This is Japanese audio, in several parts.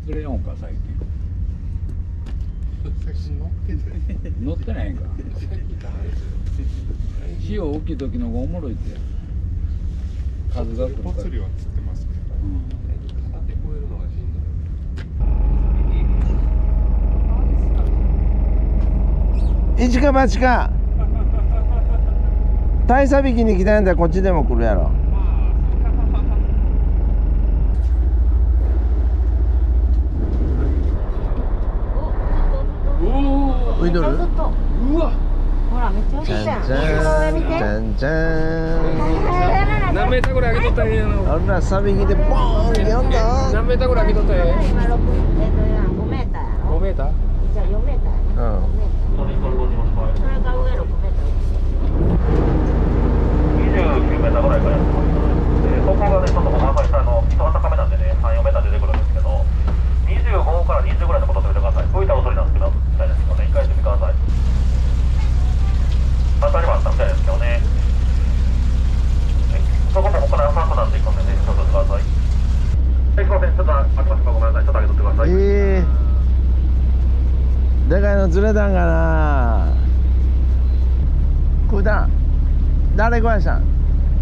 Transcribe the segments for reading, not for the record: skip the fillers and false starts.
くれよんか最近。乗ってないんか。潮大きい時の方がおもろいって。数が来るから。 ぽつりは釣ってますけど。 片手越えるのがしんどい。 一か八か。大佐引きに来たんだらこっちでも来るやろ。浮いとる？ うわ。 ほらめっちゃ大きいじゃん。 じゃんじゃんじゃん。 何メーターぐらい上げとったらええの？ あらサビキでボーンってやんだ。 何メーターぐらい上げとったらええ？ 今5メーターやろ。 5メーター？ じゃあ4メーターやな。 うん。 5メーター。それが上6メーター。 29メーターぐらいからやってます。ここがね、ちょっと細かい人が高めなんでね、3、4メーター出てくるんですけど、25から20ぐらいのことを止めてください。浮いたおそれなんですけど、みたいですけどね、一回やってみてください。当たりもあったみたいですけどね。そこもここから浅くなっていくんでね、ちょっと待ってください。すいません、ちょっと開けましょうか、ごめんなさい、ちょっと開けとってください。 でかいの釣れたんかな。食うたん。誰食わしたん。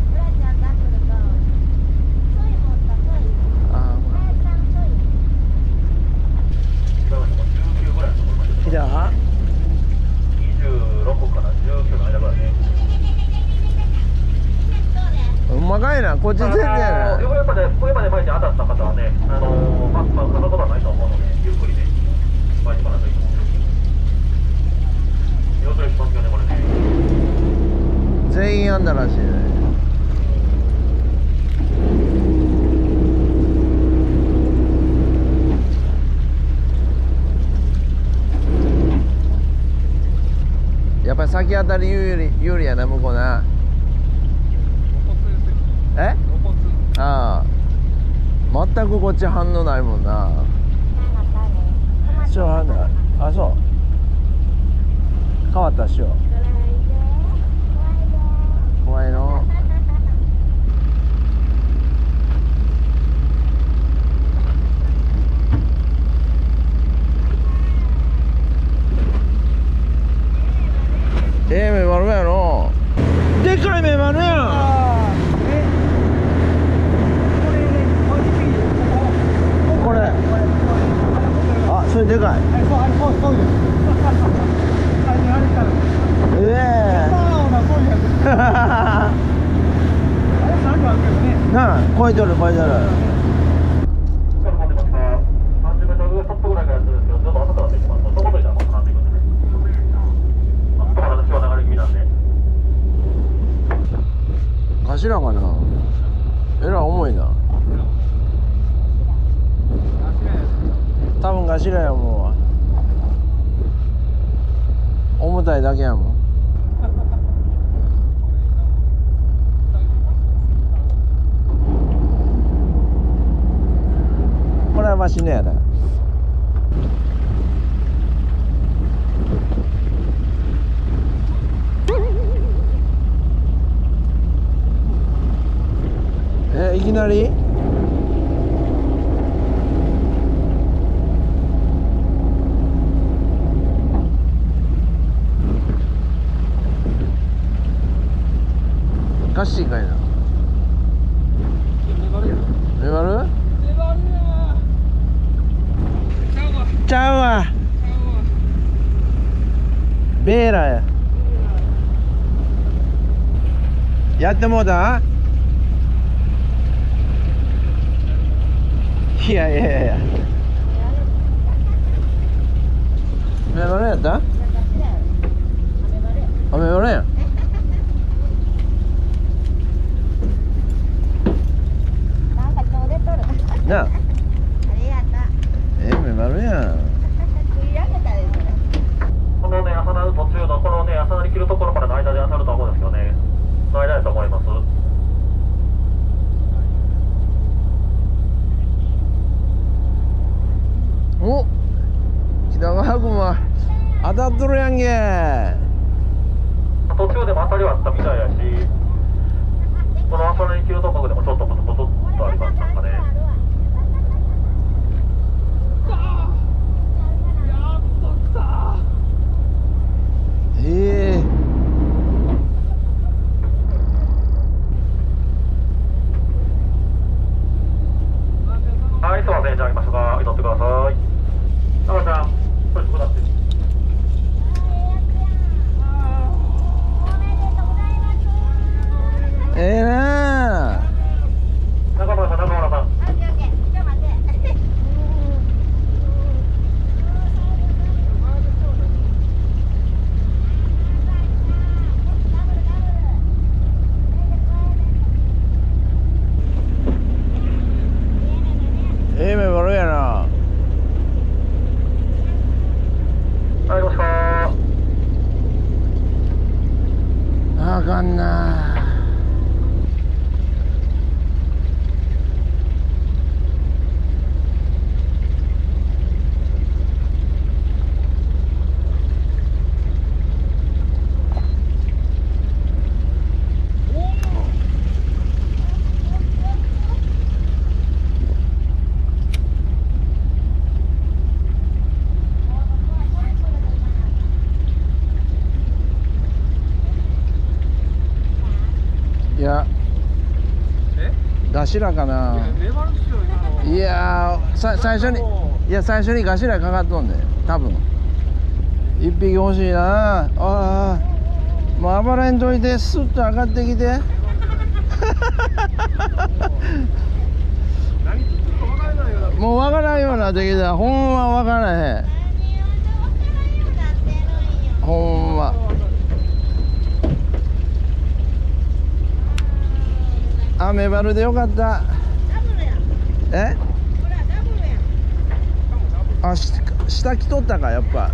来た 26から19の間ぐらいね。 うまかいな、こっち全然やな。 上まで前に当たった方はね、かかることはないと思うので、ゆっくりね、前に来ないといいと思う。要するにしますよね、これね。 全員あんだらしいね。やっぱり先当たり有利やな、向こうな。え？ああ、全くこっち反応ないもんな。塩反応。あ、そう。変わった塩。怖いの。メバルやろ。でっかいメバルやん。これ。あ、それでかい。なあ、超えとる超えとる。頭かな。えらい重いな。多分頭やもんわ。重たいだけやもん。これはマシねやな。いきなりガッシーかいな。メバルちゃうわ。ベーラや。やってもうた。いやいやいやいや。メバルやった？あ、メバルやん。なあ。メバルやん。 このね、朝なる途中のこのね、朝なり切るところからの間で当たると思うんですけどね。の間だと思います。 お、北川君は当たっとるやんけ。 途中でも当たりはあったみたいやし、この朝なり切るところでもちょっとポトポトっとありましたかね。 な。 はい、もしもあかんな。いや、ガシラかな。いや最初にガシラかかっとんで、多分一匹欲しいな。ああ、もう暴れんといて、スッと上がってきて。もう分からんようになってきた。ほんま分からへん。ほんま。あ、メバルでよかった。え？あ、下来とったか、やっぱ。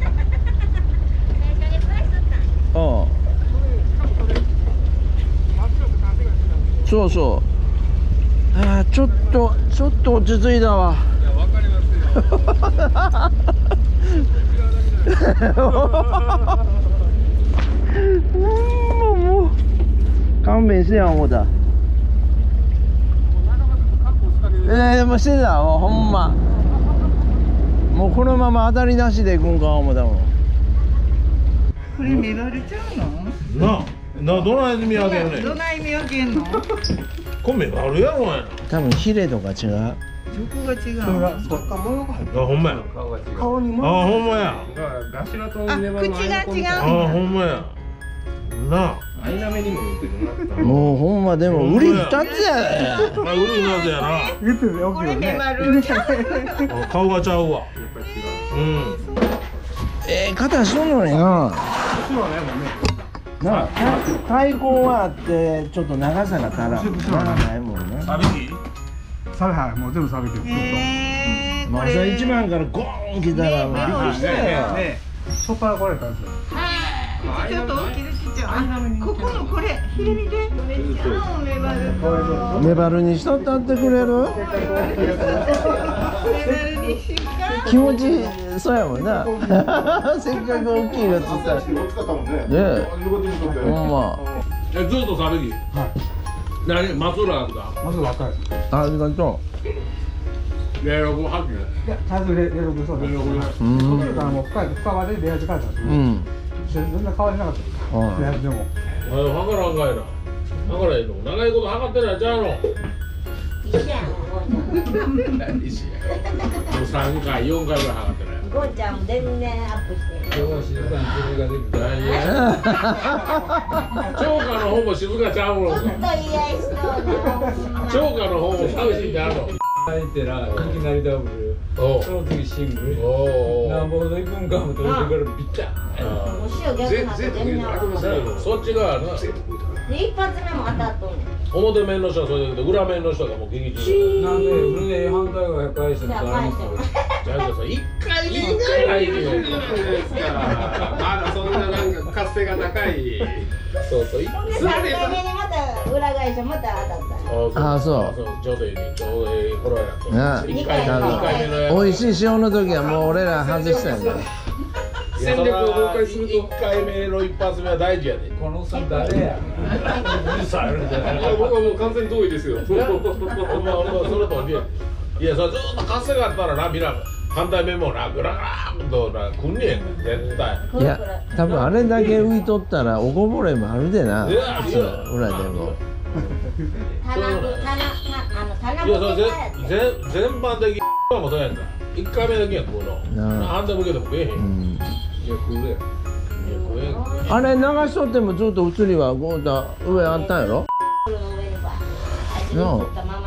うん。そうそう。あー、ちょっと落ち着いたわ。 いや、わかりますよ。 もう勘弁してや思った。もうしてた、もうほんま。もうこのまま当たりなしでいくんか思ったもん。 これメバルちゃうの？ どない見分けんねん。 どない見分けんの？ これメバルやろやな。 多分ヒレとか違う。 そこが違う。 あ、ほんまや。 顔が違う。 あ、ほんまや。 ガシラとあ、 ネバの口が違う。 あ、ほんまや。なあ。 アイナメにも似てるな。 もうほんまでも売り2つやで。 あ、売り2つやな。 これメバルちゃう。 あ、顔がちゃうわ。 やっぱり違う。 うん。 肩しとんのにな。なあ、太鼓はあってちょっと長さが足らん。ないもんね。 サビキ？ はい、もう全部食べてる。 もう朝1番からゴーン来たらもうびっくりしたよ。 で、そこから来られたんですよ。 ちょっと大きいちっちゃい。ここのこれ、ヒレ見て。めっちゃメバル。 メバルにしとったってくれる？ メバルにしか。 気持ちそうやもんな。せっかく大きいの釣ったら。ねえ。ほんま。 ずっとサビキ。何？松浦が来た。 まず若い。 ありがと 06発いや、ちゃんとレログそうです。 う。 それからもう深場でレア時間だったんですよ。全然変わりなかったです。レアでも。 お前測らんかいな。測らへんの。長いこと測ってないちゃうの。 一緒やん、 西や。もう3回、4回ぐらい測ってない。 ゴーちゃんも全然アップしてる。 今日は静かに釣りができた。 超過の方も静かちゃうのか。 ちょっと言い合いしそうな。 超過の方も寂しいんであるの。 入ってら、いきなりダブル。その次シングル。なんぼほど行くんかもと思ってからビッチャー。 もう塩逆なって全然当たってない。 そっち側な。 で一発目も当たっとんねん。 表面の人はそれだけど裏面の人がもう激中。 なんで船反対側返してもじゃあ返しても。 じゃあさ、1回目ぐらい入るよ。 まだそんななんか活性が高い。 そうそう。 で3回目にまた裏返してまた当たった。 あ、そう。 ちょうどいいね。ちょうどいい頃やな。 なあ、 2回目のやつ。 美味しい塩の時はもう俺ら外したんだ。 戦略を崩壊すると 1回目の一発目は大事やで。 このおっさん誰や。 僕はもう完全同意ですよ。 それといや、さ、ずっと活性があったらな、みんな反対面もな、グラグラーンとな、くんねん、絶対。 いや、多分あれだけ浮いとったらおこぼれもあるでな。 いやそう、裏でも。 いや、それ全般的にもそうやんか。1回目だけやん、この。反対向けても食えへん。 いや、食うや。 あれ流しとってもずっと映りはこうだ上あったんやろ。なあ、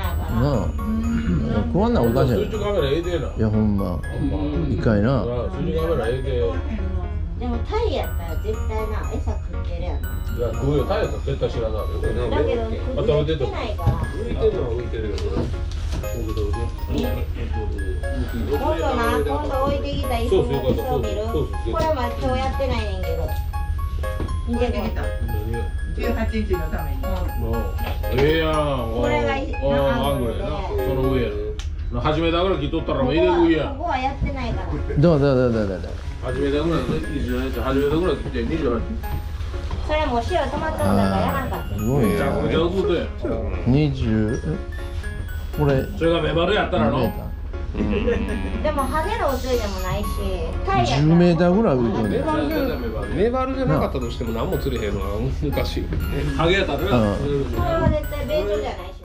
食わんなおかしい。 水中カメラええでな。 いやほんま。一回な。 水中カメラええで。 でもタイやったら絶対な餌食ってるやんな。 いや、食うよ、タイやったら絶対知らないよ。 だけど食ってないから。 浮いてるのは浮いてるよ。 今度置いてきた椅子の椅子を見る。これは今日やってないねんけど。見てみた。 18日のために。 ええやん。 これがアングルやな。その上や。初めだから切っとったらもう入れ食いやん。 ここはやってないから。 どう初めだぐらい28初めだぐらい切って28。 それもう塩止まったんだからやらんかった。 すごいね。 じゃあこれ上手や。 20これそれがメバルやったらの。 でもハゲのおついでもないし、タイや 10メーターぐらい浮いてるね。 メバルじゃなかったとしても何も釣れへんのは昔。 ハゲやったら。 これは絶対ベイトじゃないし。